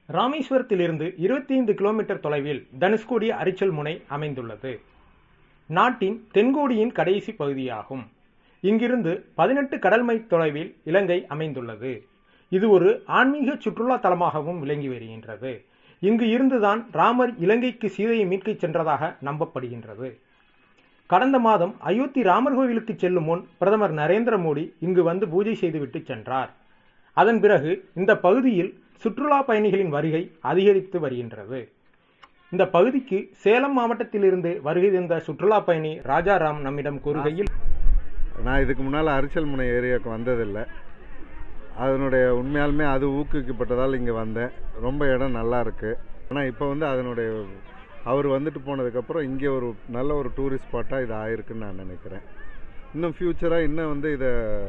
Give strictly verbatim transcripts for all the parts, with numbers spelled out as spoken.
ராமேஸ்வரத்திலிருந்து இருபத்தி ஐந்து கிலோமீட்டர் தொலைவில் தனுஷ்கோடி அரிச்சல் முனை அமைந்துள்ளது. நாட்டின் தென்கோடியின் கடைசி பகுதியாகும். இங்கிருந்து பதினெட்டு கடல் மைல் தொலைவில் இலங்கை அமைந்துள்ளது. இது ஒரு ஆன்மீக சுற்றுலா தலமாகவும் விளங்கி வருகின்றது. இங்கு இருந்துதான் ராமர் இலங்கைக்கு சீதையை மீட்கச் சென்றதாக நம்பப்படுகின்றது. கடந்த மாதம் அயோத்தி ராமர் கோவிலுக்கு செல்லும் முன் பிரதமர் நரேந்திர மோடி இங்கு வந்து பூஜை செய்துவிட்டு சென்றார். அதன் பிறகு இந்த பகுதியில் சுற்றுலா பயணிகளின் வருகை அதிகரித்து வருகின்றது. இந்த பகுதிக்கு சேலம் மாவட்டத்திலிருந்து வருகை தந்த சுற்றுலா பயணி ராஜாராம் நம்மிடம் கூறுகையில், நான் இதுக்கு முன்னால் அரிச்சல் முனை ஏரியாவுக்கு வந்ததில்லை. அதனுடைய உண்மையாலுமே அது ஊக்குவிக்கப்பட்டதால் இங்கே வந்தேன். ரொம்ப இடம் நல்லா இருக்குது. ஆனால் இப்போ வந்து அதனுடைய அவர் வந்துட்டு போனதுக்கப்புறம் இங்கே ஒரு நல்ல ஒரு டூரிஸ்ட் ஸ்பாட்டாக இது ஆயிருக்குன்னு நான் நினைக்கிறேன். இன்னும் ஃப்யூச்சராக இன்னும் வந்து இதை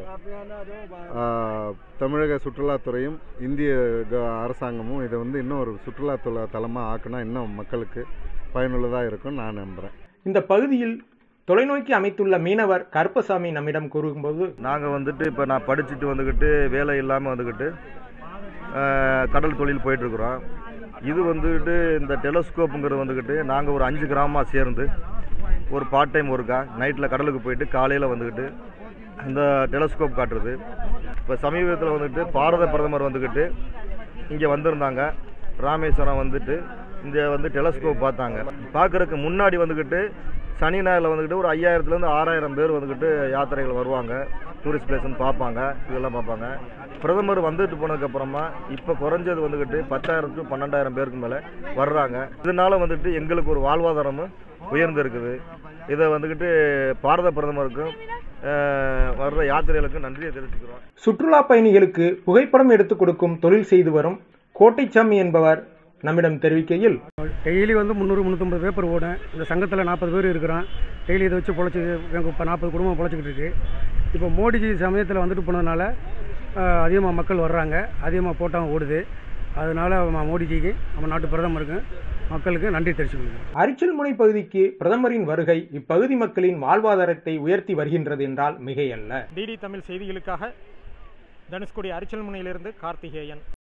தமிழக சுற்றுலாத்துறையும் இந்திய அரசாங்கமும் இதை வந்து இன்னும் ஒரு சுற்றுலாத்துறை தலமாக ஆக்குனா இன்னும் மக்களுக்கு பயனுள்ளதாக இருக்கும்னு நான் நம்புகிறேன். இந்த பகுதியில் தொலைநோக்கி அமைத்துள்ள மீனவர் கருப்பசாமி நம்மிடம் கூறும்போது, நாங்கள் வந்துட்டு இப்போ நான் படிச்சுட்டு வந்துக்கிட்டு வேலை இல்லாமல் வந்துக்கிட்டு கடல் தொழில் போயிட்டுருக்குறோம். இது வந்துக்கிட்டு இந்த டெலஸ்கோப்புங்கிறது வந்துக்கிட்டு நாங்கள் ஒரு அஞ்சு கிராமமாக சேர்ந்து ஒரு பார்ட் டைம் ஒர்க்கா நைட்டில் கடலுக்கு போயிட்டு காலையில் வந்துக்கிட்டு இந்த டெலஸ்கோப் காட்டுறது. இப்போ சமீபத்தில் வந்துட்டு பாரத பிரதமர் வந்துக்கிட்டு இங்கே வந்திருந்தாங்க. ராமேஸ்வரம் வந்துட்டு இங்கே வந்து டெலஸ்கோப் பார்த்தாங்க. பார்க்குறதுக்கு முன்னாடி வந்துக்கிட்டு சனி ஞாயிறில் வந்துக்கிட்டு ஒரு ஐயாயிரத்துலேருந்து ஆறாயிரம் பேர் வந்துக்கிட்டு யாத்திரைகள் வருவாங்க. டூரிஸ்ட் பிளேஸ்ன்னு பார்ப்பாங்க, இதெல்லாம் பார்ப்பாங்க. பிரதமர் வந்துட்டு போனதுக்கப்புறமா இப்போ குறைஞ்சது வந்துக்கிட்டு பத்தாயிரம் டு பன்னெண்டாயிரம் பேருக்கு மேலே வர்றாங்க. இதனால் வந்துட்டு எங்களுக்கு ஒரு வாழ்வாதாரமும் உயர்ந்து இருக்குது. இதை வந்துக்கிட்டு பாரத பிரதமருக்கும் வர்ற யாத்திரைகளுக்கும் நன்றியை தெரிவிச்சுக்கிறோம். சுற்றுலா பயணிகளுக்கு புகைப்படம் எடுத்துக் கொடுக்கும் தொழில் செய்து வரும் கோட்டைச்சாமி என்பவர் நம்மிடம் தெரிவிக்கையில், டெய்லி வந்து முந்நூறு முந்நூற்றம்பது பேப்பர் ஓடும். இந்த சங்கத்தில் நாற்பது பேர் இருக்கிறோம். டெய்லி இதை வச்சு பொழைச்சி இப்போ நாற்பது குடும்பம் பொழைச்சிக்கிட்டு இருக்கு. இப்போ மோடிஜி சமயத்தில் வந்துட்டு போனதுனால அதிகமாக மக்கள் வர்றாங்க, அதிகமாக போட்டால் ஓடுது. அதனால மோடிஜிக்கு நம்ம நாட்டு பிரதமருக்கு மக்களுக்கு நன்றி தெரிவிச்சுக்கணும். அரிச்சல் முனை பகுதிக்கு பிரதமரின் வருகை இப்பகுதி மக்களின் வாழ்வாதாரத்தை உயர்த்தி வருகின்றது என்றால் மிகையல்ல. டிடி தமிழ் செய்திகளுக்காக தனுஷ்கோடி அரிச்சல் முனையிலிருந்து கார்த்திகேயன்.